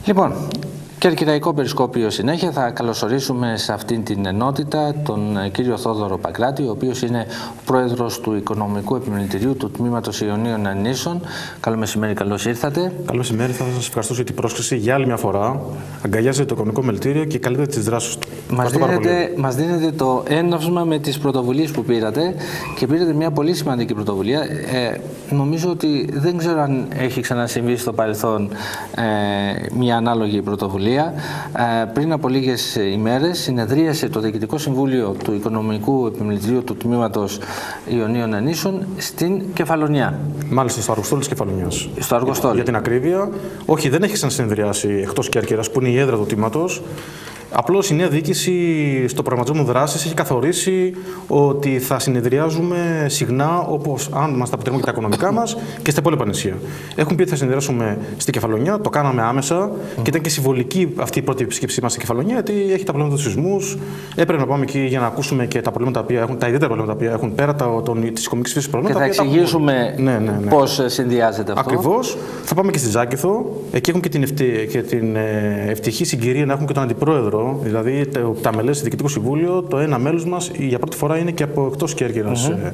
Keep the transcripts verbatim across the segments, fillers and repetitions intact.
Λοιπόν, Κερκυραϊκό Περισκόπιο συνέχεια. Θα καλωσορίσουμε σε αυτήν την ενότητα τον κύριο Θόδωρο Παγκράτη, ο οποίος είναι πρόεδρος του Οικονομικού Επιμελητηρίου του Τμήματος Ιωνίων Νήσων. Καλό μεσημέρι, καλώς ήρθατε. Καλό μεσημέρι, θα σας ευχαριστώ για την πρόσκληση για άλλη μια φορά. Αγκαλιάζετε το Οικονομικό Επιμελητήριο και καλείτε τις δράσεις του. Μας δίνετε, μας δίνετε το έναυσμα με τις πρωτοβουλίες που πήρατε και πήρατε μια πολύ σημαντική πρωτοβουλία. Ε, νομίζω ότι δεν ξέρω αν έχει ξανασυμβεί στο παρελθόν ε, μια ανάλογη πρωτοβουλία. Ε, πριν από λίγες ημέρες συνεδρίασε το Διοικητικό Συμβούλιο του Οικονομικού Επιμελητηρίου του Τμήματος Ιωνίων Νήσων στην Κεφαλονιά. Μάλιστα, στο Αργοστόλι της Κεφαλονιάς. Στο Αργοστόλι. Για την ακρίβεια, όχι, δεν έχει ξανασυνεδριάσει εκτός Κέρκυρας, που είναι η έδρα του τμήματος. Απλώς η νέα διοίκηση στο προγραμματισμό δράσης έχει καθορίσει ότι θα συνεδριάζουμε συχνά, όπως αν μας τα επιτρέπουν και τα οικονομικά μας, και στα υπόλοιπα νησιά. Έχουν πει ότι θα συνεδριάσουμε στη Κεφαλονιά, το κάναμε άμεσα mm. και ήταν και συμβολική αυτή η πρώτη επισκέψή μας στη Κεφαλονιά, γιατί έχει τα προβλήματα του σεισμούς. Έπρεπε να πάμε εκεί για να ακούσουμε και τα προβλήματα που έχουν, τα ιδιαίτερα προβλήματα που έχουν πέρα τη οικονομική φύση προβλήματα. Και θα εξηγήσουμε ναι, ναι, ναι. πώς συνδυάζεται αυτό. Ακριβώς. Θα πάμε και στη Ζάκηθο. Εκεί έχουμε και την, ευτι... και την ευτυχή συγκυρία να έχουμε και τον αντιπρόεδρο. Δηλαδή, τα μελές του Διοικητικού Συμβούλιο, το ένα μέλος μας για πρώτη φορά είναι και από εκτός Κέρκυρας. Mm-hmm.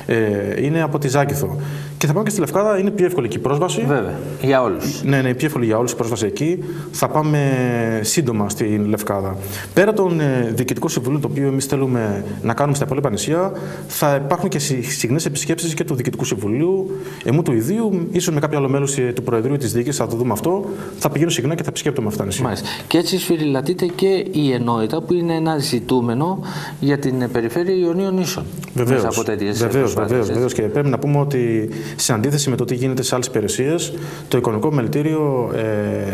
ε, είναι από τη Ζάκηθο. Και θα πάμε και στη Λευκάδα, είναι πιο εύκολη η πρόσβαση. Βέβαια, για όλους. Ναι, ναι, πιο εύκολη για όλους η πρόσβαση εκεί. Θα πάμε σύντομα στη Λευκάδα. Πέρα των ε, Διοικητικών Συμβουλίων, το οποίο εμείς θέλουμε να κάνουμε στα υπόλοιπα νησιά, θα υπάρχουν και συχνές επισκέψεις και του Διοικητικού Συμβουλίου, εμού του ιδίου, ίσως με κάποιο άλλο μέλος του Προεδρείου της Διοίκησης, θα το δούμε αυτό. Θα πηγαίνω συχνά και θα επισκέπτομαι αυτά τα νησιά. Μάλιστα. Και έτσι σφυριλατείται και η ενότητα που είναι ένα ζητούμενο για την περιφέρεια Ιωνίων Νήσων. Βεβαίως, βεβαίως, βεβαίως, βεβαίως. Και πρέπει να πούμε ότι σε αντίθεση με το τι γίνεται σε άλλες υπηρεσίες, το Οικονομικό Επιμελητήριο, ε,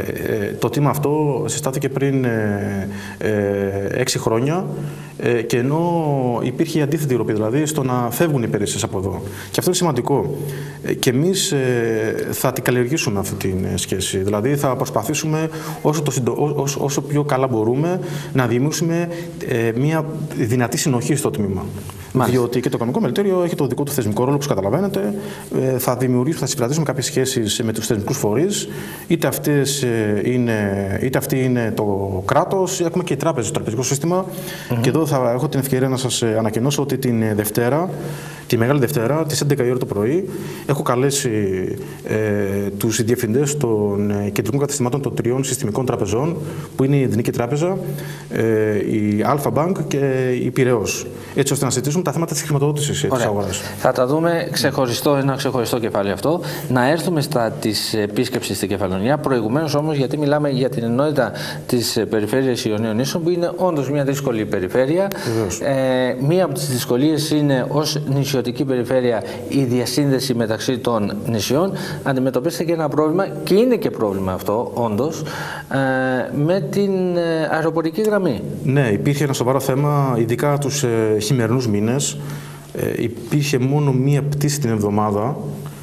ε, το τμήμα αυτό συστάθηκε πριν ε, ε, έξι χρόνια ε, και ενώ υπήρχε η αντίθετη ροπή, δηλαδή στο να φεύγουν οι υπηρεσίες από εδώ. Και αυτό είναι σημαντικό. Ε, και εμείς ε, θα την καλλιεργήσουμε αυτή τη σχέση. Δηλαδή θα προσπαθήσουμε όσο, το συντο, όσο, όσο πιο καλά μπορούμε να δημιουργήσουμε ε, μια δυνατή συνοχή στο τμήμα. Μάλιστα. Διότι και το Οικονομικό Επιμελητήριο έχει το δικό του θεσμικό ρόλο, όπως καταλαβαίνετε. Ε, θα δημιουργήσουμε, θα συμπληρωθήσουμε κάποιες σχέσεις με τους θεσμικούς φορείς, είτε, αυτές, ε, είναι, είτε αυτή είναι το κράτος, έχουμε και οι τράπεζες, το τραπεζικό σύστημα. Mm-hmm. Και εδώ θα έχω την ευκαιρία να σας ανακοινώσω ότι την Δευτέρα, τη Μεγάλη Δευτέρα, τις έντεκα η ώρα το πρωί, έχω καλέσει ε, τους διευθυντές των ε, κεντρικών καταστημάτων των τριών συστημικών τραπεζών, που είναι η Εθνική Τράπεζα, ε, η Αλφα Bank και η Πειραιώς, έτσι ώστε να συζητήσουμε τα θέματα της χρηματοδότησης της αγοράς. Θα τα δούμε ξεχωριστό, ένα ξεχωριστό κεφάλαιο αυτό. Να έρθουμε στα της επίσκεψης στην Κεφαλονιά. Προηγουμένως όμως, γιατί μιλάμε για την ενότητα της περιφέρειας Ιωνίων Νήσων, που είναι όντως μια δύσκολη περιφέρεια. Ε, μία από τις δυσκολίες είναι ως νησιωτική περιφέρεια η διασύνδεση μεταξύ των νησιών. Αντιμετωπίσετε και ένα πρόβλημα, και είναι και πρόβλημα αυτό όντως, ε, με την αεροπορική γραμμή. Ναι, υπήρχε ένα σοβαρό θέμα, ειδικά τους ε, χειμερινούς μήνες. Ε, υπήρχε μόνο μία πτήση την εβδομάδα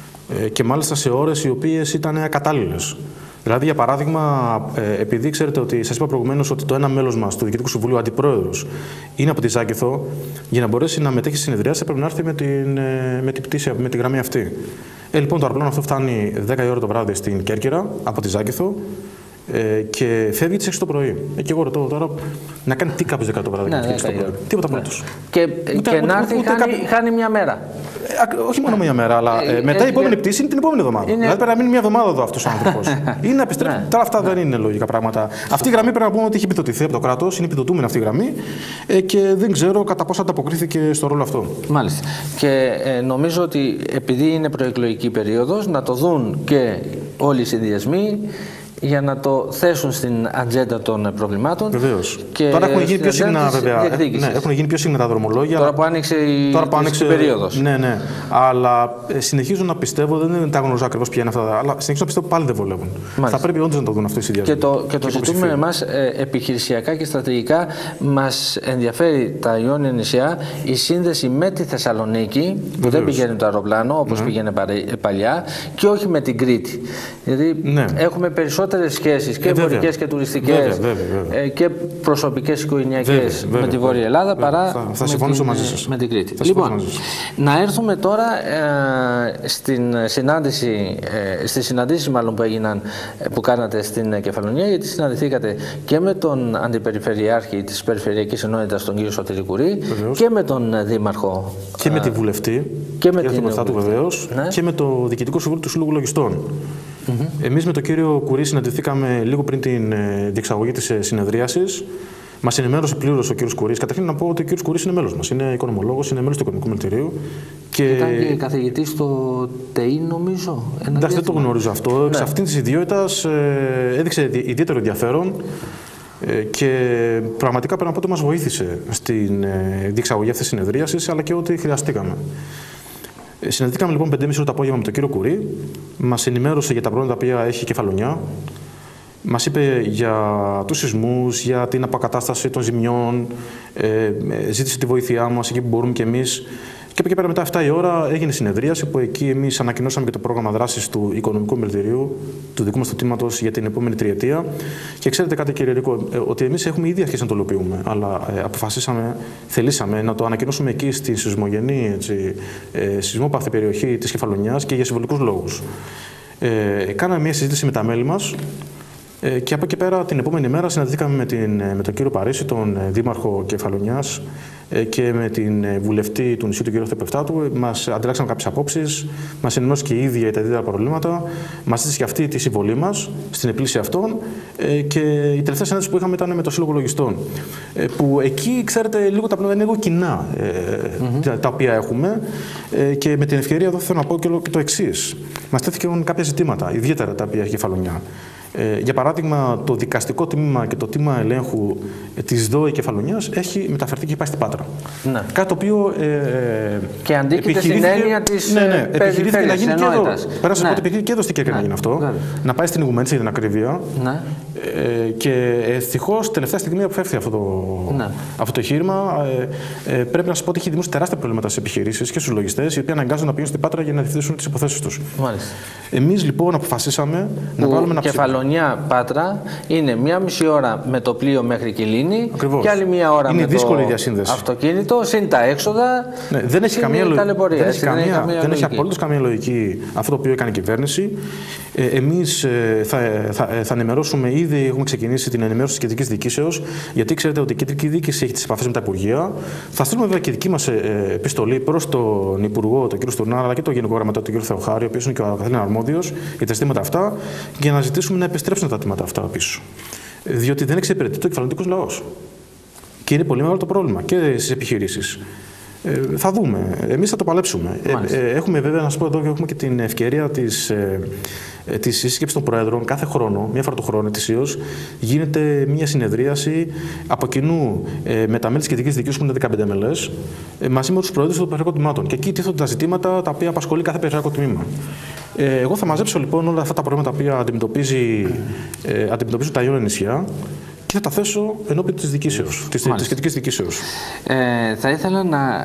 ε, και μάλιστα σε ώρες οι οποίες ήταν ακατάλληλες. Δηλαδή, για παράδειγμα, ε, επειδή ξέρετε ότι σας είπα προηγουμένως ότι το ένα μέλος μας του Διοικητικού Συμβουλίου, αντιπρόεδρος, είναι από τη Ζάκηθο, για να μπορέσει να μετέχει στη συνεδριάση πρέπει να έρθει με την, ε, με την πτήση, με τη γραμμή αυτή. Ε, λοιπόν, το αεροπλάνο αυτό φτάνει δέκα η ώρα το βράδυ στην Κέρκυρα από τη Ζάκηθο. Ε, και φεύγει τις έξι το πρωί. Ε, και εγώ ρωτώ τώρα να κάνει τι κάποιες δέκα το βράδυ. Ναι, ναι, τίποτα απολύτως. Και, Ούτε, και ούτε, να έρθει χάνει, κάποιο... χάνει μια μέρα. Ε, όχι μόνο μια μέρα, αλλά ε, μετά ε, η επόμενη ε, πτήση είναι την επόμενη εβδομάδα. Είναι... Δηλαδή πρέπει να μείνει μια εβδομάδα εδώ αυτός ο άνθρωπος. Ή να επιστρέψει. Ναι. Τώρα αυτά ναι. δεν είναι λογικά πράγματα. Αυτή η γραμμή πρέπει να πούμε ότι έχει επιδοτηθεί από το κράτος, είναι επιδοτούμενη αυτή η γραμμή ε, και δεν ξέρω κατά πόσο ανταποκρίθηκε στο ρόλο αυτό. Μάλιστα. Και ε, νομίζω ότι επειδή είναι προεκλογική περίοδος, να το δουν και όλοι οι συνδυασμοί, για να το θέσουν στην ατζέντα των προβλημάτων. Βεβαίως. Τώρα έχουν γίνει πιο συχνά, βέβαια. Ναι, έχουν γίνει πιο συχνά τα δρομολόγια. Τώρα που άνοιξε η τώρα που άνοιξε... περίοδος. Ναι, ναι. Αλλά ε, συνεχίζω να πιστεύω, δεν τα γνωρίζω ακριβώς ποια είναι αυτά, αλλά συνεχίζω να πιστεύω πάλι δεν βολεύουν. Μάλιστα. Θα πρέπει όντως να το δουν αυτό οι συνδυασμοί. Και το, και το ζητούμε εμάς ε, επιχειρησιακά και στρατηγικά. Μας ενδιαφέρει τα Ιώνια νησιά, η σύνδεση με τη Θεσσαλονίκη, που Βεβαίως. δεν πηγαίνει το αεροπλάνο όπως ναι. πήγαινε παλιά, και όχι με την Κρήτη. Γιατί ναι. έχουμε περισσότερο περισσότερες σχέσεις και ε, εμπορικές και τουριστικές βέβαια, βέβαια, βέβαια. Ε, και προσωπικές οικογενειακές με τη Βόρεια Ελλάδα βέβαια, παρά θα, θα με, την, μαζί σας. με την Κρήτη. Θα λοιπόν, μαζί σας. να έρθουμε τώρα ε, στην συνάντηση, ε, στις συναντήσεις μάλλον που έγιναν, που κάνατε στην Κεφαλονία, γιατί συναντηθήκατε και με τον Αντιπεριφερειάρχη της Περιφερειακής Ενότητας, τον κύριο Σωτήρη Κουρί, και με τον Δήμαρχο. Και με τη βουλευτή, και με και την του βεβαίως, ναι. και με το Διοικητικό Συμβούλιο του Συλλόγου Λογιστών. Mm-hmm. Εμείς με τον κύριο Κουρί συναντηθήκαμε λίγο πριν την διεξαγωγή της συνεδρίασης. Μας ενημέρωσε πλήρως ο κύριος Κουρής. Καταρχήν να πω ότι ο κύριος Κουρής είναι μέλος μας. Είναι οικονομολόγος, είναι μέλος του Οικονομικού Μελητηρίου. Και... Ήταν και καθηγητής στο ΤΕΙ, νομίζω. Εντάξει, δεν το γνωρίζω αυτό. Ναι. Εξ αυτήν της ιδιότητας ε, έδειξε ιδιαίτερο ενδιαφέρον. Και πραγματικά πρέπει να πω ότι μας βοήθησε στην διεξαγωγή αυτής της συνεδρίασης, αλλά και ό,τι χρειαστήκαμε. Συναντηθήκαμε λοιπόν πέντε και μισή ώρα το απόγευμα με τον κύριο Κουρί. Μας ενημέρωσε για τα προβλήματα τα οποία έχει η Κεφαλονιά. Μας είπε για τους σεισμούς, για την αποκατάσταση των ζημιών. Ζήτησε τη βοήθειά μας εκεί που μπορούμε κι εμείς. Και από εκεί πέρα, μετά εφτά η ώρα, έγινε συνεδρίαση που εκεί εμείς ανακοινώσαμε και το πρόγραμμα δράσης του Οικονομικού Μελητηρίου, του δικού μας του τμήματος για την επόμενη τριετία. Και ξέρετε κάτι, κύριε Ρίκο, ότι εμείς έχουμε ήδη αρχίσει να το υλοποιούμε, αλλά ε, αποφασίσαμε, θελήσαμε να το ανακοινώσουμε εκεί στη σεισμογενή, έτσι, ε, σεισμόπαθη περιοχή της Κεφαλονιάς και για συμβολικούς λόγους. Ε, κάναμε μια συζήτηση με τα μέλη μας. Ε, και από εκεί πέρα, την επόμενη μέρα, συναντηθήκαμε με, την, με τον κύριο Παρίσι, τον Δήμαρχο Κεφαλονιάς, ε, και με την βουλευτή του νησιού, τον κύριο Θεπεφτάτου. Μας ανταλλάξαμε κάποιες απόψεις, μας ενημέρωσε και η ίδια για τα ιδιαίτερα προβλήματα. Μας ζήτησε και αυτή τη συμβολή μας στην επίλυση αυτών. Ε, και η τελευταία συνάντηση που είχαμε ήταν με το Σύλλογο Λογιστών. Ε, που εκεί, ξέρετε, λίγο τα πράγματα είναι λίγο κοινά ε, mm-hmm. τα, τα οποία έχουμε. Ε, και με την ευκαιρία εδώ θέλω να πω και το εξής. Μας τέθηκαν κάποια ζητήματα, ιδιαίτερα τα οποία έχει η Κεφαλονιά. Ε, για παράδειγμα, το δικαστικό τμήμα και το τμήμα ελέγχου της ΔΟΕ Κεφαλονιάς έχει μεταφερθεί και πάει στην Πάτρα. Ναι. Κάτι το οποίο. Ε, και αντίκειται στην έννοια της ναι, ναι, επιχειρήθηκε να γίνει και εδώ. Πέρασε ναι. από επιχειρήθηκε και εδώ στην Κέρκυρα να γίνει αυτό. Ναι. Να πάει στην Ιγουμένη για την ακρίβεια. Ναι. Ε, και ευτυχώς τελευταία στιγμή αποφεύθη αυτό το, ναι. αυτό το εγχείρημα. Ε, ε, πρέπει να σας πω ότι έχει δημιουργήσει τεράστια προβλήματα στις επιχειρήσεις και στους λογιστές, οι οποίοι αναγκάζονται να πηγαίνουν στην Πάτρα για να διευθύνουν τις υποθέσεις τους. Εμείς λοιπόν αποφασίσαμε που να βάλουμε ένα Κεφαλονιά Πάτρα είναι μία μισή ώρα με το πλοίο μέχρι Κιλίνη και άλλη μία ώρα είναι με το αυτοκίνητο, συν τα έξοδα. Ναι, δεν έχει καμία λογική. Δεν έχει, καμία, δεν έχει απολύτως καμία λογική αυτό το οποίο έκανε η κυβέρνηση. Ε, εμείς ε, θα, θα, θα ενημερώσουμε, ήδη έχουμε ξεκινήσει την ενημέρωση της κεντρικής διοικήσεως, γιατί ξέρετε ότι η κεντρική διοίκηση έχει τις επαφές με τα υπουργεία. Θα στείλουμε βέβαια και δική μας ε, επιστολή προς τον Υπουργό, τον κ. Στουρνάρα, αλλά και τον Γενικό Γραμματέα, τον κ. Θεοχάρη, ο οποίος είναι και ο καθήλυνα αρμόδιος για τα ζητήματα αυτά, για να ζητήσουμε να επιστρέψουν τα τμήματα αυτά πίσω. Διότι δεν εξυπηρετεί το κεφαλαιοτικός λαός. Και είναι πολύ μεγάλο το πρόβλημα και στις επιχειρήσεις. Ε, θα δούμε. Εμείς θα το παλέψουμε. Ε, ε, έχουμε βέβαια, να σας πω εδώ, έχουμε και την ευκαιρία της, ε, ε, της σύσκεψης των Προέδρων. Κάθε χρόνο, μία φορά το χρόνο ετησίως, γίνεται μία συνεδρίαση από κοινού ε, με τα μέλη της κεντρικής διοικήσεως, που είναι δεκαπέντε μέλες, ε, μαζί με τους Προέδρους των Περιφερειακών Τμήματων. Και εκεί τίθονται τα ζητήματα τα οποία απασχολεί κάθε περιφερειακό τμήμα. Ε, εγώ θα μαζέψω λοιπόν όλα αυτά τα προβλήματα τα οποία αντιμετωπίζει, ε, αντιμετωπίζουν τα Ιόνια νησιά και θα τα θέσω ενώπιον της διοικήσεως, της, της κεντρικής διοικήσεως. Ε, θα ήθελα να, α,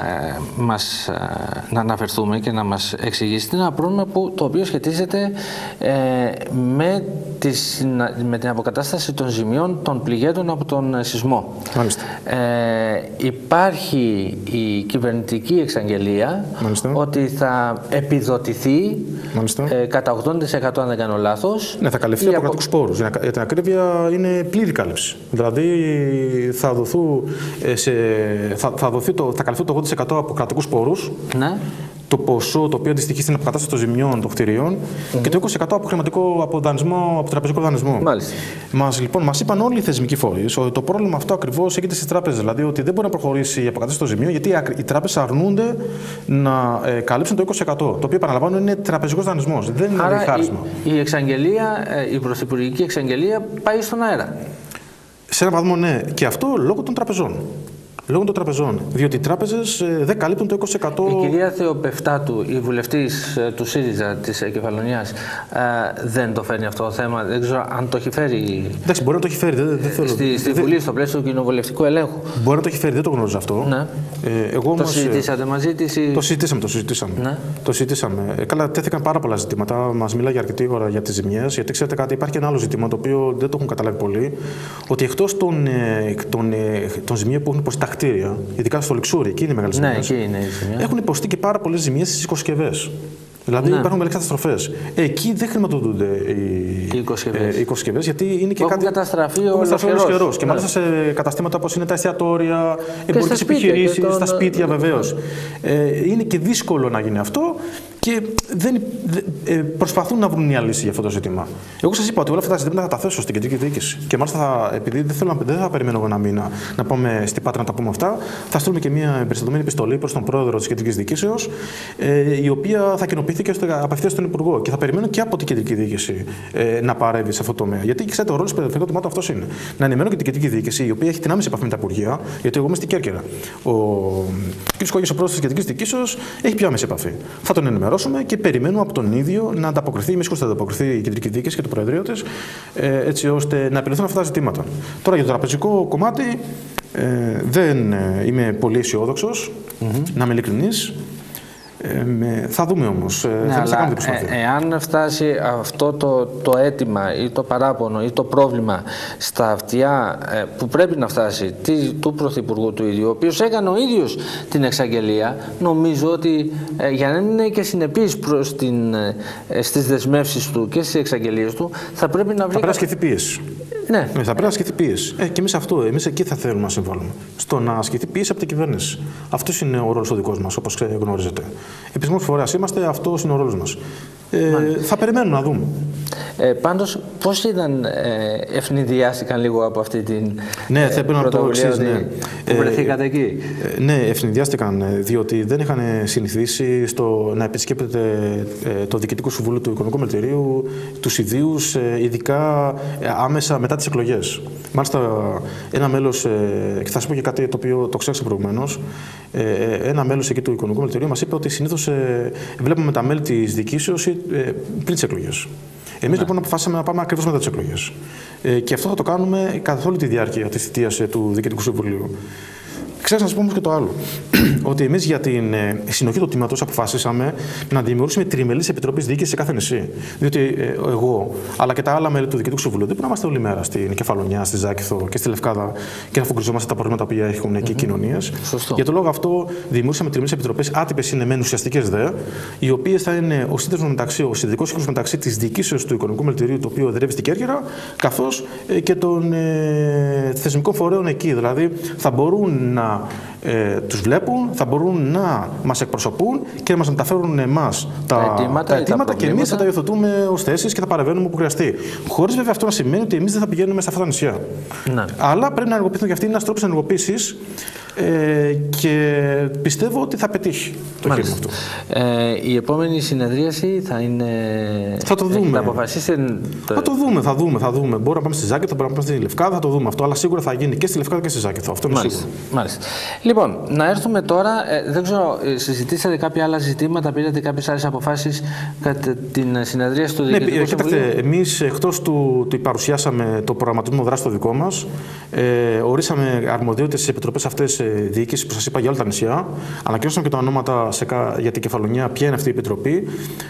μας, α, να αναφερθούμε και να μας εξηγήσετε ένα πρόβλημα που, το οποίο σχετίζεται ε, με, τις, με την αποκατάσταση των ζημιών των πληγέντων από τον σεισμό. Μάλιστα. Ε, υπάρχει η κυβερνητική εξαγγελία Μάλιστα. ότι θα επιδοτηθεί ε, κατά ογδόντα τοις εκατό, αν δεν κάνω λάθος. Ναι, θα καλυφθεί από κρατικούς πόρους. Για την ακρίβεια είναι πλήρη κάλυψη. Δηλαδή θα, δοθού, σε, θα, θα, δοθεί το, θα καλυφθεί το ογδόντα τοις εκατό από κρατικούς πόρους. Ναι. Το ποσό το οποίο αντιστοιχεί στην αποκατάσταση των ζημιών των κτηρίων mm-hmm. και το είκοσι τοις εκατό από χρηματικό από δανεισμό, από τραπεζικό δανεισμό. Μάλιστα. Μας, λοιπόν, μας είπαν όλοι οι θεσμικοί φορείς ότι το πρόβλημα αυτό ακριβώς έγινε στις τράπεζες. Δηλαδή ότι δεν μπορεί να προχωρήσει η αποκατάσταση των ζημιών γιατί οι τράπεζες αρνούνται να ε, καλύψουν το είκοσι τοις εκατό. Το οποίο, επαναλαμβάνω, είναι τραπεζικός δανεισμός. Δεν είναι Άρα χάρισμα. Η, η, εξαγγελία, η πρωθυπουργική εξαγγελία πάει στον αέρα. Σε έναν βαθμό, ναι. Και αυτό λόγω των τραπεζών. λόγω των τραπεζών. Διότι οι τράπεζες δεν καλύπτουν το είκοσι τοις εκατό. Η κυρία Θεοπεφτάτου, η βουλευτής του ΣΥΡΙΖΑ της Κεφαλονιάς, δεν το φέρνει αυτό το θέμα. Δεν ξέρω αν το έχει φέρει. Εντάξει, μπορεί να το έχει φέρει. Δεν, δεν θέλω... Στη, στη δεν... Βουλή, στο πλαίσιο του κοινοβουλευτικού ελέγχου. Μπορεί να το έχει φέρει, δεν το γνωρίζω αυτό. Ναι. Ε, εγώ το όμως, συζητήσατε μαζί της. Ή... Το συζητήσαμε, το συζητήσαμε. Ναι. Το συζητήσαμε. Ε, καλά, τέθηκαν πάρα πολλά ζητήματα. Μας μιλάει αρκετή ώρα για τις ζημιές. Γιατί ξέρετε κάτι, υπάρχει και ένα άλλο ζήτημα το οποίο δεν το έχουν καταλάβει πολύ. Ότι εκτός των, των, των ζημιών που έχουν υποστεί τα κτίρια, ειδικά στο Λιξούρι, εκεί είναι οι μεγάλες ζημιές, ναι, είναι η έχουν υποστεί και πάρα πολλές ζημιές στις οικοσκευές. Δηλαδή ναι. υπάρχουν μεγάλες καταστροφές. Εκεί δεν χρηματοδοτούνται οι οικοσκευές, γιατί είναι και που κάτι. Έχουν καταστραφεί όλος καιρός. Και μάλιστα σε καταστήματα όπως είναι τα εστιατόρια, εμπορικές επιχειρήσεις, τον... στα σπίτια βεβαίως. Ε, είναι και δύσκολο να γίνει αυτό. Και δεν, ε, προσπαθούν να βρουν μια λύση για αυτό το ζήτημα. Εγώ σας είπα ότι όλα αυτά τα ζητήματα θα τα θέσω στην κεντρική διοίκηση. Και μάλιστα, θα, επειδή δεν, θέλω, δεν θα περιμένω εγώ ένα μήνα να πάμε στην Πάτρα να τα πούμε αυτά, θα στείλουμε και μια εμπεριστατωμένη επιστολή προς τον πρόεδρο της κεντρικής διοίκησεως, ε, η οποία θα κοινοποιηθεί και απευθείας στον Υπουργό. Και θα περιμένω και από την κεντρική διοίκηση ε, να παρέμβει σε αυτό το τομέα. Γιατί ξέρετε, ο ρόλος του περιφερειακού τμήματος αυτός είναι. Να ενημερώνω και την κεντρική διοίκηση, η οποία έχει την άμεση επαφή με τα υπουργεία, γιατί εγώ είμαι στην Κέρκυρα. Ο κ. Κόγιος, ο πρόεδρος της κεντρικής διοίκησης, έχει πιο άμεση επαφή. Θα τον ενημερώσουμε και περιμένουμε από τον ίδιο να ανταποκριθεί, μη θα ανταποκριθεί η κεντρική διοίκηση και το Προεδρείο της, έτσι ώστε να επιληθούν αυτά τα ζητήματα. Τώρα για το τραπεζικό κομμάτι ε, δεν είμαι πολύ αισιόδοξος, mm-hmm. να είμαι ειλικρινής. Ε, θα δούμε όμως. Ναι, θα αλλά, κάνουμε προσπάθεια. Ε, εάν φτάσει αυτό το, το αίτημα ή το παράπονο ή το πρόβλημα στα αυτιά ε, που πρέπει να φτάσει τι, του Πρωθυπουργού του ίδιου, ο οποίος έκανε ο ίδιος την εξαγγελία, νομίζω ότι ε, για να είναι και συνεπής προς την, ε, στις δεσμεύσεις του και στις εξαγγελίες του, θα πρέπει να βρει. Θα πρέπει να ασκηθεί πίεση. Ναι. Ναι, θα πρέπει να ασκηθεί πίεση. Ε, και εμείς αυτό, εμείς εκεί θα θέλουμε να συμβάλλουμε. Στο να ασκηθεί πίεση από την κυβέρνηση. Αυτός είναι ο ρόλος ο δικός μας, όπως γνωρίζετε. Επισημός φορέας είμαστε, αυτός είναι ο ρόλος μας. Ε, θα περιμένουμε να δούμε. Ε, πάντως, πώς ήταν, ε, ευνηδιάστηκαν λίγο από αυτή την ναι, ε, θα πρωτοβουλία να το ναι. που βρεθήκατε ε, εκεί. Ε, ναι, ευνηδιάστηκαν, διότι δεν είχαν συνηθίσει στο να επισκέπτεται ε, το Διοικητικό Συμβούλιο του Οικονομικού Μελητηρίου, τους ιδίους, ε, ειδικά ε, άμεσα μετά τις εκλογές. Μάλιστα, ένα μέλος, ε, και θα σας πω και κάτι το οποίο το ξέχασα προηγουμένως, ε, ένα μέλος εκεί του Οικονομικού Μελητηρίου μας είπε ότι συνήθως ε, βλέπουμε τα μέλη της διοικήσεως ε, πριν τις εκλογές. Εμείς ναι. λοιπόν αποφάσισαμε να πάμε ακριβώς μετά τις εκλογές. Ε, και αυτό θα το κάνουμε καθ' όλη τη διάρκεια της θητείας ε, του Διοικητικού Συμβουλίου. Ξέρω να σας πω όμως και το άλλο. Ότι εμείς για την ε, συνοχή του τμήματος αποφάσισαμε να δημιουργήσουμε τριμελείς επιτροπές διοίκησης σε κάθε νησί. Διότι ε, εγώ, αλλά και τα άλλα μέλη του Διοικητικού Συμβουλίου, δεν μπορούμε να είμαστε όλη μέρα στην Κεφαλονιά, στη Ζάκηθο και στη Λευκάδα και να φοκουριζόμαστε τα προβλήματα που έχουν εκεί οι mm-hmm. κοινωνίες. Για τον λόγο αυτό, δημιουργήσαμε τριμελείς επιτροπές, άτυπες είναι μεν, ουσιαστικές δε, οι οποίες θα είναι ο σύνδεσμος μεταξύ, ο συνδετικός σύμβουλος μεταξύ της διοικήσεως του Οικονομικού Μελητηρίου, το οποίο εδρεύει στην Κέρκυρα, καθώς ε, και των ε, θεσμικών φορέων εκεί. Δηλαδή, θα μπορούν να Ε, τους βλέπουν, θα μπορούν να μας εκπροσωπούν και να μας μεταφέρουν εμάς τα, τα αιτήματα, τα αιτήματα τα και εμείς θα τα υιοθετούμε ως θέσεις και θα παρεμβαίνουμε όπου χρειαστεί. Χωρίς βέβαια αυτό να σημαίνει ότι εμείς δεν θα πηγαίνουμε σε αυτά τα νησιά. Ναι. Αλλά πρέπει να ενεργοποιηθούν και αυτοί. Είναι ένας τρόπος ενεργοποίησης ε, και πιστεύω ότι θα πετύχει το χέρι αυτό. Ε, η επόμενη συνεδρίαση θα είναι. Θα το δούμε. Θα αποφασίσετε. Θα το δούμε, θα δούμε. Θα δούμε. Μπορούμε να πάμε στη Ζάκηθο, μπορούμε να πάμε στη Λευκάδα, θα το δούμε αυτό. Αλλά σίγουρα θα γίνει και στη Λευκάδα και στη Ζάκηθο. Αυτό είναι Μάλιστα. σίγουρο. Μάλιστα. Λοιπόν, να έρθουμε τώρα. Ε, δεν ξέρω, συζητήσατε κάποια άλλα ζητήματα, πήρατε κάποιες άλλες αποφάσεις κατά την συνεδρίαση του Διοικητικού ναι, Συμβουλίου. Κοιτάξτε, εμείς εκτός του ότι παρουσιάσαμε το προγραμματισμό δράση το δικό μας, ε, ορίσαμε αρμοδιότητες στις επιτροπές αυτές διοίκησης που σας είπα για όλα τα νησιά. Ανακοινώσαμε και τα ονόματα σε, για την Κεφαλονιά, ποια είναι αυτή η επιτροπή.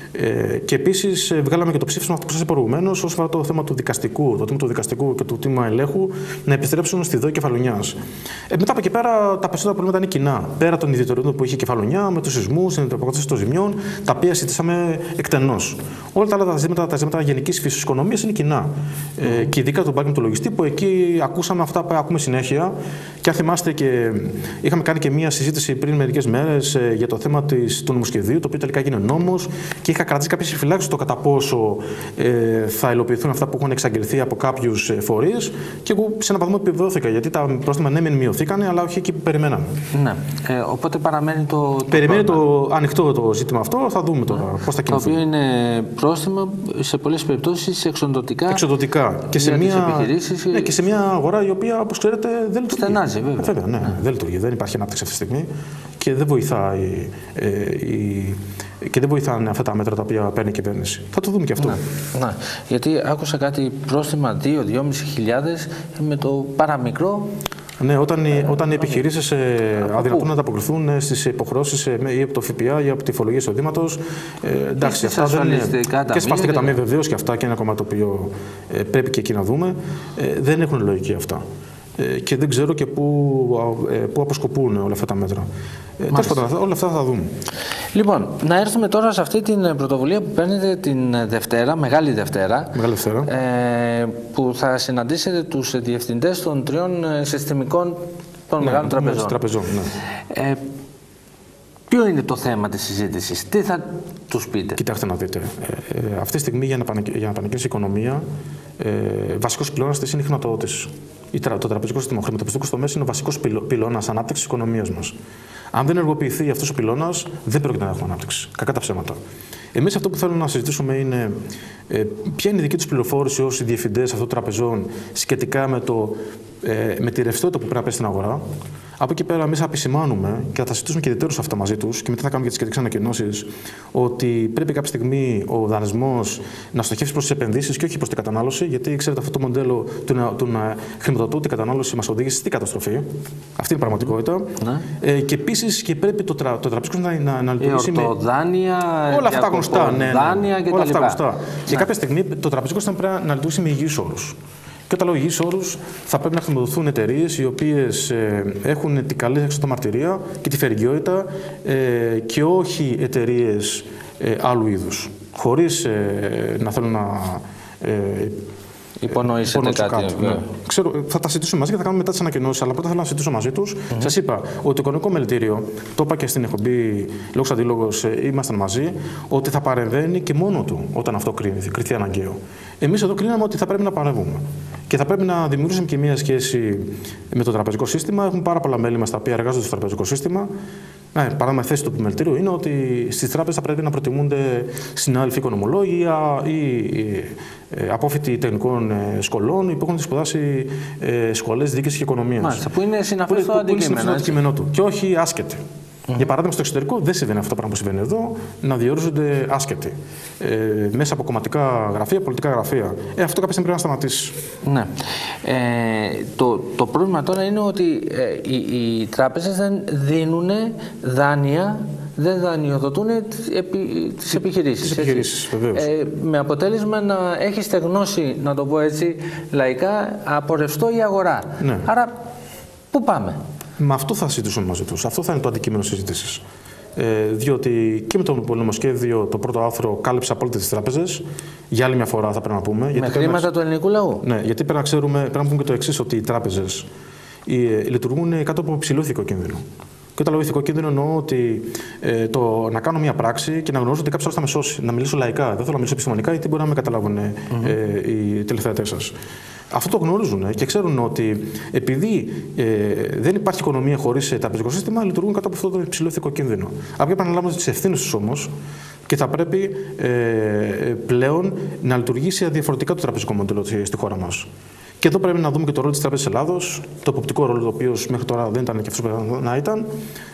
Ε, και επίσης βγάλαμε και το ψήφισμα αυτό που σας είπα προηγουμένως, όσον αφορά το θέμα του δικαστικού, το τμήμα του δικαστικού και του τμήμα ελέγχου, να επιστρέψουν στη ΔΟΗ Κεφαλονιάς. Ε, μετά από εκεί πέρα τα περισσότερα προβλήματα είναι κοινά. Πέρα των ιδιαιτερότητων που είχε η Κεφαλονιά, με τους σεισμούς, την αποκατάσταση των ζημιών, τα οποία συζητήσαμε εκτενώς. Όλα τα άλλα τα ζητήματα, τα ζητήματα γενικής φύσης οικονομίας είναι κοινά. Mm. Ε, και ειδικά το μπάνκινγκ του λογιστή, που εκεί ακούσαμε αυτά που ακούμε συνέχεια. Και αν θυμάστε, και είχαμε κάνει και μία συζήτηση πριν μερικές μέρες ε, για το θέμα της, του νομοσχεδίου, το οποίο τελικά έγινε νόμος, και είχα κρατήσει κάποιες επιφυλάξεις στο κατά πόσο ε, θα υλοποιηθούν αυτά που έχουν εξαγγελθεί από κάποιους ε, φορείς. Και εγώ σε έναν βαθμό επιβεβαιώθηκα, γιατί τα πρόστιμα ναι, μεν μειωθήκαν, αλλά όχι εκεί που περιμέναμε. Ναι. Ε, οπότε παραμένει το. το Περιμένει το ανοιχτό το ζήτημα αυτό, θα δούμε τώρα ναι. πώς θα κινηθούν. Το οποίο είναι πρόστιμα σε πολλές περιπτώσεις εξοντωτικά. Εξοντωτικά. Και σε, μια... επιχειρήσεις. Ναι, και σε μια αγορά η οποία, όπως ξέρετε, δεν λειτουργεί. Στενάζει, βέβαια. βέβαια ναι, ναι. Δεν λειτουργεί. Δεν υπάρχει ανάπτυξη αυτή τη στιγμή και δεν βοηθάει. Ε, η, και δεν βοηθάνε αυτά τα μέτρα τα οποία παίρνει η κυβέρνηση. Θα το δούμε και αυτό. Ναι, ναι. Γιατί άκουσα κάτι πρόστιμα δύο με δυόμισι χιλιάδες με το παραμικρό. Ναι, όταν, ε, όταν οι επιχειρήσεις ε, αδυνατούν να ανταποκριθούν στις υποχρεώσεις ε, ή από το ΦΠΑ ή από τη φορολογία εισοδήματος. Ε, εντάξει, αυτά δεν είναι. Και ασφαλιστικά ταμεία βεβαίως και αυτά και ένα κομμάτι το οποίο ε, πρέπει και εκεί να δούμε. Ε, δεν έχουν λογική αυτά. Ε, και δεν ξέρω και πού, ε, πού αποσκοπούν όλα αυτά τα μέτρα. Ε, τέλος πάντων, όλα αυτά θα δούμε. Λοιπόν, να έρθουμε τώρα σε αυτή την πρωτοβουλία που παίρνετε την Δευτέρα, Μεγάλη Δευτέρα, Μεγάλη Δευτέρα. Ε, που θα συναντήσετε τους διευθυντές των τριών συστημικών των ναι, μεγάλων τραπεζών. Ναι, τραπεζών ναι. Ε, ποιο είναι το θέμα της συζήτησης, τι θα τους πείτε? Κοιτάξτε να δείτε. Ε, ε, αυτή τη στιγμή για να, πανεκ... για να πανεκκίνησει η οικονομία, ε, βασικός πυλώνας της είναι η χρηματοδότηση. Το τραπεζικό σύστημα, ο χρηματοπιστωτικός τομέας είναι ο βασικός πυλώνας ανάπτυξης της οικονομίας μας. Αν δεν ενεργοποιηθεί αυτός ο πυλώνας, δεν πρόκειται να έχουμε ανάπτυξη. Κακά τα ψέματα. Εμείς αυτό που θέλουμε να συζητήσουμε είναι ε, ποια είναι η δική τους πληροφόρηση ως οι διευθυντές αυτών των τραπεζών σχετικά με, το, ε, με τη ρευστότητα που πρέπει να πέσει στην αγορά. Από εκεί πέρα, εμείς θα επισημάνουμε και θα συζητήσουμε και ιδιαίτερως αυτά μαζί τους και μετά θα κάνουμε και τις σχετικές ανακοινώσεις ότι πρέπει κάποια στιγμή ο δανεισμός να στοχεύσει προς τις επενδύσεις και όχι προς την κατανάλωση. Γιατί ξέρετε, αυτό το μοντέλο του να, του να χρηματοδοτούν την κατανάλωση μας οδήγησε στην καταστροφή. Αυτή είναι η πραγματικότητα. Ναι. Ε, και επίσης και πρέπει το, τρα, το τραπεζικό να, να, να λειτουργήσει με. Ορτοδάνεια, όλα αυτά γνωστά. Ναι, ναι. Και όλα αυτά γνωστά. Ναι. Και κάποια στιγμή το τραπεζικό σύστημα πρέπει να λειτουργήσει με υγιείς όρους. Και όταν λέω υγιείς όρους, θα πρέπει να χρηματοδοθούν εταιρείες οι οποίες ε, έχουν την καλή εξωτομαρτυρία και τη φερικιότητα ε, και όχι εταιρείες ε, άλλου είδους. Χωρίς ε, να θέλω να. Ε, Υπονοήσετε κάτι. κάτι ναι. Ξέρω, θα τα συζητήσουμε μαζί και θα κάνουμε μετά τις ανακοινώσεις. Αλλά πρώτα θέλω να συζητήσω μαζί τους. Mm-hmm. Σας είπα ότι το οικονομικό μελετήριο, το είπα και στην εκπομπή Λόγος Αντίλογος, ήμασταν μαζί, ότι θα παρεμβαίνει και μόνο του όταν αυτό κριθεί αναγκαίο. Εμείς εδώ κρίναμε ότι θα πρέπει να παρεμβούμε. Και θα πρέπει να δημιουργήσουμε και μία σχέση με το τραπεζικό σύστημα. Έχουμε πάρα πολλά μέλη μας τα οποία εργάζονται στο τραπεζικό σύστημα. Ναι, παράδειγμα, θέση του επιμελητήριου είναι ότι στις τράπεζες θα πρέπει να προτιμούνται συνάδελφοι οικονομολόγοι ή απόφοιτοι τεχνικών σχολών που έχουν σπουδάσει σχολές διοίκησης και οικονομίας. Μάλιστα, που είναι συναφές στο αντικείμενο του και όχι άσκετοι. Mm-hmm. Για παράδειγμα, στο εξωτερικό δεν συμβαίνει αυτό το πράγμα που συμβαίνει εδώ, να διορίζονται άσκετοι. Ε, μέσα από κομματικά γραφεία, πολιτικά γραφεία. Ε, αυτό κάποια στιγμή πρέπει να σταματήσει. Ναι. Ε, το, το πρόβλημα τώρα είναι ότι ε, οι, οι τράπεζες δεν δίνουν δάνεια, δεν δανειοδοτούν τις επιχειρήσεις. Τις επιχειρήσεις, βεβαίως. Ε, με αποτέλεσμα να έχει στεγνώσει, να το πω έτσι λαϊκά, από ρευστό η αγορά. Ναι. Άρα, πού πάμε? Με αυτό θα συζητήσουμε μαζί τους. Αυτό θα είναι το αντικείμενο συζήτησης. Ε, διότι και με το πολεμοσχέδιο, το πρώτο άρθρο κάλυψε απόλυτα τις τράπεζες. Για άλλη μια φορά θα πρέπει να πούμε. Με γιατί χρήματα να... του ελληνικού λαού. Ναι, γιατί πρέπει να, ξέρουμε, πρέπει να πούμε και το εξής, ότι οι τράπεζες ε, λειτουργούν κάτω από υψηλό ηθικό κίνδυνο. Και όταν λέω ηθικό κίνδυνο, εννοώ ότι ε, το να κάνω μια πράξη και να γνωρίζω ότι κάποιος άλλος θα με σώσει. Να μιλήσω λαϊκά. Δεν θέλω να μιλήσω επιστημονικά, γιατί μπορεί να με καταλάβουν ε, mm-hmm. ε, οι τηλεθεατές σας. Αυτό το γνωρίζουν και ξέρουν ότι επειδή ε, δεν υπάρχει οικονομία χωρίς τραπεζικό σύστημα, λειτουργούν κάτω από αυτό το υψηλό ηθικό κίνδυνο. Από εκεί επαναλαμβάνονται τις ευθύνες τους όμως και θα πρέπει ε, πλέον να λειτουργήσει διαφορετικά το τραπεζικό μοντέλο στη χώρα μας. Και εδώ πρέπει να δούμε και το ρόλο της Τράπεζας Ελλάδος, το εποπτικό ρόλο, το οποίο μέχρι τώρα δεν ήταν και αυτό που πρέπει να ήταν,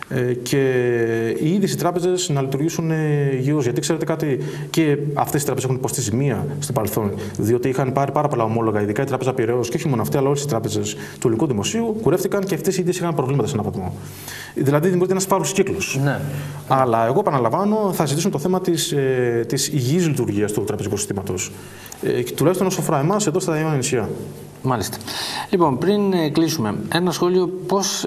και οι ίδιες οι τράπεζες να λειτουργήσουν υγιώς. Γιατί ξέρετε κάτι, και αυτές οι τράπεζες έχουν υποστεί ζημία στο παρελθόν, διότι είχαν πάρει πάρα πολλά ομόλογα, ειδικά η Τράπεζα Πειραιώς, και όχι μόνο αυτή, αλλά όλες οι τράπεζες του ελληνικού δημοσίου κουρεύτηκαν και αυτές οι ίδιες είχαν προβλήματα σε έναν βαθμό. Δηλαδή δημιουργείται ένας φαύλος κύκλος. Ναι. Αλλά εγώ επαναλαμβάνω, θα συζητήσουμε το θέμα της, ε, της υγιής λειτουργίας του τραπεζικού συστήματος. Ε, τουλάχιστον όσο αφορά εμάς εδώ στα Ιωάννα νησιά. Μάλιστα. Λοιπόν, πριν ε, κλείσουμε, ένα σχόλιο πώς ε,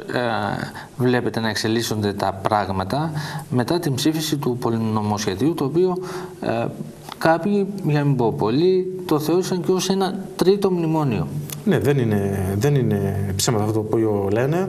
βλέπετε να εξελίσσονται τα πράγματα μετά την ψήφιση του πολυνομοσχεδίου, το οποίο ε, κάποιοι, για να μην πω πολλοί, το θεώρησαν και ως ένα τρίτο μνημόνιο. Ναι, δεν είναι, δεν είναι ψέματα αυτό το οποίο λένε.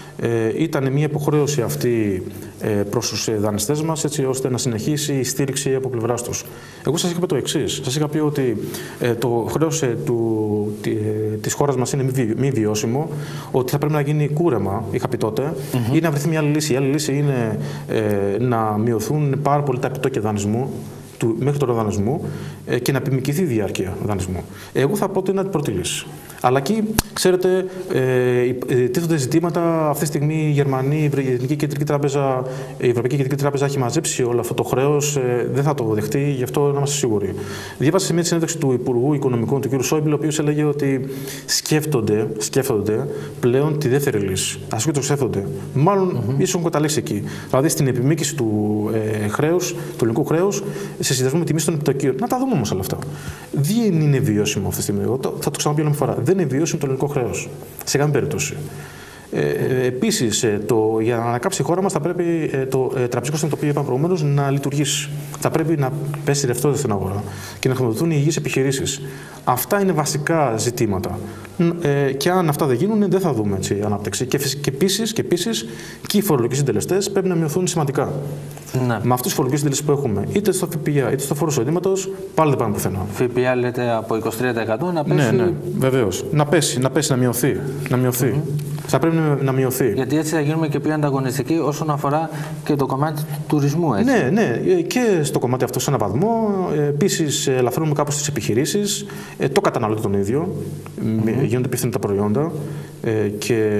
Ε, ήταν μια υποχρέωση αυτή ε, προς τους δανειστές μας, έτσι ώστε να συνεχίσει η στήριξη από πλευράς τους. Εγώ σας είχα πει το εξής. Σας είχα πει ότι ε, το χρέος ε, του, τη, ε, της χώρας μας είναι μη, μη βιώσιμο, ότι θα πρέπει να γίνει κούρεμα, είχα πει τότε, mm-hmm. ή να βρεθεί μια άλλη λύση. Η άλλη λύση είναι ε, να μειωθούν πάρα πολύ τα επιτόκια δανεισμού του μέχρι τώρα δανεισμού ε, και να επιμηκυθεί η διάρκεια δανεισμού. Εγώ θα πω ότι είναι την πρώτη λύση. Αλλά εκεί, ξέρετε, ε, τίθονται ζητήματα. Αυτή τη στιγμή η Γερμανία, η Εθνική Κεντρική Τράπεζα, η Ευρωπαϊκή Κεντρική Τράπεζα έχει μαζέψει όλο αυτό το χρέος. Ε, δεν θα το δεχτεί, γι' αυτό να είμαστε σίγουροι. Διάβασα σε μια συνέντευξη του Υπουργού Οικονομικών, του κ. Σόιμπλε, ο οποίος έλεγε ότι σκέφτονται, σκέφτονται πλέον τη δεύτερη λύση. Α μην το σκέφτονται. Μάλλον mm-hmm. ίσως έχουν καταλήξει εκεί. Δηλαδή στην επιμήκυση του ε, χρέους, του ελληνικού χρέους, σε συνδυασμό με τη μείωση των επιτοκίων. Να τα δούμε όμως όλα αυτά. Δεν είναι βιώσιμο αυτή τη στιγμή. Εγώ θα το ξαναπεί άλλη φορά. Δεν είναι βιώσιμο το ελληνικό χρέος. Σε καμία περίπτωση. Ε, Επίσης, ε, για να ανακάψει η χώρα μας θα πρέπει ε, το ε, τραπεζικό σύστημα, το οποίο είπαμε προηγουμένως, να λειτουργήσει. Θα πρέπει να πέσει ρευστότητα στην αγορά και να χρηματοδοτούν οι υγιείς επιχειρήσεις. Αυτά είναι βασικά ζητήματα. Ε, και αν αυτά δεν γίνουν, δεν θα δούμε έτσι, ανάπτυξη. Και, και επίσης και, επίσης, και οι φορολογικοί συντελεστές πρέπει να μειωθούν σημαντικά. Ναι. Με αυτούς τους φορολογικούς συντελεστές που έχουμε, είτε στο ΦΠΑ είτε στο φόρο εισοδήματος, πάλι δεν πάμε πουθενά. ΦΠΑ λέτε από είκοσι τρία τοις εκατό να πέσει. Ναι, ναι, βεβαίως. Να πέσει, να πέσει, να μειωθεί. Να μειωθεί. Mm-hmm. Θα πρέπει να μειωθεί. Γιατί έτσι θα γίνουμε και πιο ανταγωνιστικοί όσον αφορά και το κομμάτι του τουρισμού. Έτσι. Ναι, ναι, και στο κομμάτι αυτό σε έναν βαθμό. Επίσης, ελαφρύνουμε κάπως τις επιχειρήσεις, το καταναλωτή τον ίδιο. Mm-hmm. Γίνονται πιθανά τα προϊόντα και.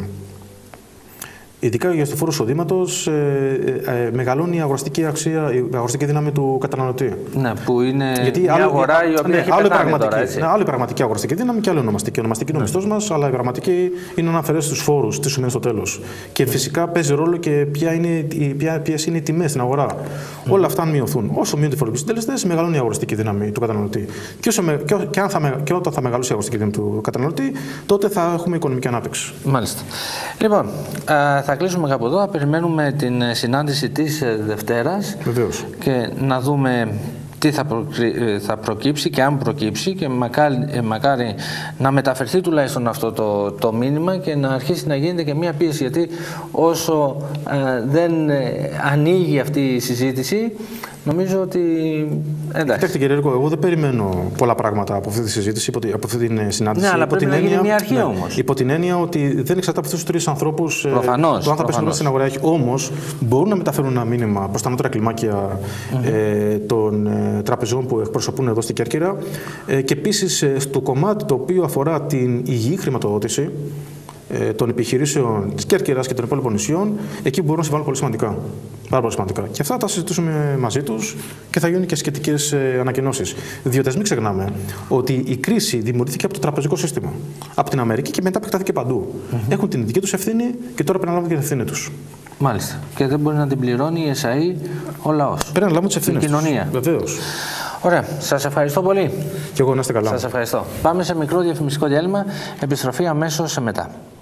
Ειδικά για το φόρο εισοδήματος, ε, ε, μεγαλώνει η αγοραστική αξία, η αγοραστική δύναμη του καταναλωτή. Ναι, που είναι γιατί μια άλλο, αγορά η οποία ναι, έχει άλλο πετάνει πραγματική, τώρα, έτσι. Ναι, άλλο η πραγματική αγοραστική δύναμη και άλλο η ονομαστική. Η ονομαστική είναι ο μισθός μας, αλλά η πραγματική είναι να αφαιρέσει τους φόρους, τι σου μένει στο τέλος. Και φυσικά παίζει ρόλο και ποια είναι, ποιες είναι οι τιμές στην αγορά. Mm. Όλα αυτά αν μειωθούν. Όσο μειώνται οι φορολογικοί συντελεστές, μεγαλώνει η αγοραστική δύναμη του καταναλωτή. Και, όσο, και, και, αν θα, και όταν θα μεγαλώσει η αγοραστική δύναμη του καταναλωτή, τότε θα έχουμε οικονομική ανάπτυξη. Μάλιστα. Λοιπόν, α, θα κλείσουμε κάπου εδώ. Περιμένουμε την συνάντηση της Δευτέρας. Βεβαίως. Και να δούμε τι θα, προ... θα προκύψει και αν προκύψει και μακάρι, μακάρι να μεταφερθεί τουλάχιστον αυτό το, το μήνυμα και να αρχίσει να γίνεται και μια πίεση, γιατί όσο ε, δεν ε, ανοίγει αυτή η συζήτηση, νομίζω ότι εντάξει. Κοιτάξτε κύριε Ρίκο, εγώ δεν περιμένω πολλά πράγματα από αυτή τη συζήτηση, από αυτή την συνάντηση. Ναι, αλλά πρέπει να γίνει μια αρχή ναι, όμως. Υπό την έννοια ότι δεν εξαρτάται από αυτούς τους τρεις ανθρώπους προφανώς, το αν θα πέσουν στην αγορά. Όμως μπορούν να μεταφέρουν ένα μήνυμα προς τα ανώτερα κλιμάκια mm-hmm. ε, των ε, τραπεζών που εκπροσωπούν εδώ στην Κέρκυρα ε, και επίσης ε, στο κομμάτι το οποίο αφορά την υγιή χρηματοδότηση των επιχειρήσεων της Κέρκυρας και των υπόλοιπων νησιών, εκεί μπορούν να συμβάλλουν πολύ σημαντικά. Πάρα πολύ σημαντικά. Και αυτά τα συζητήσουμε μαζί τους και θα γίνουν και σχετικές ανακοινώσεις. Διότι ας μην ξεχνάμε ότι η κρίση δημιουργήθηκε από το τραπεζικό σύστημα. Από την Αμερική και μετά επεκτάθηκε παντού. Mm-hmm. Έχουν την δική τους ευθύνη και τώρα πρέπει να λάβουν και την ευθύνη τους. Μάλιστα. Και δεν μπορεί να την πληρώνει η ΕΣΑΗ ο λαός. Πρέπει να λάβουν τις ευθύνες. Η κοινωνία. Βεβαίως. Ωραία. Σας ευχαριστώ πολύ. Και εγώ να είστε καλά. Σας ευχαριστώ. Πάμε σε μικρό διαφημιστικό διάλειμμα. Επιστροφή αμέσως σε μετά.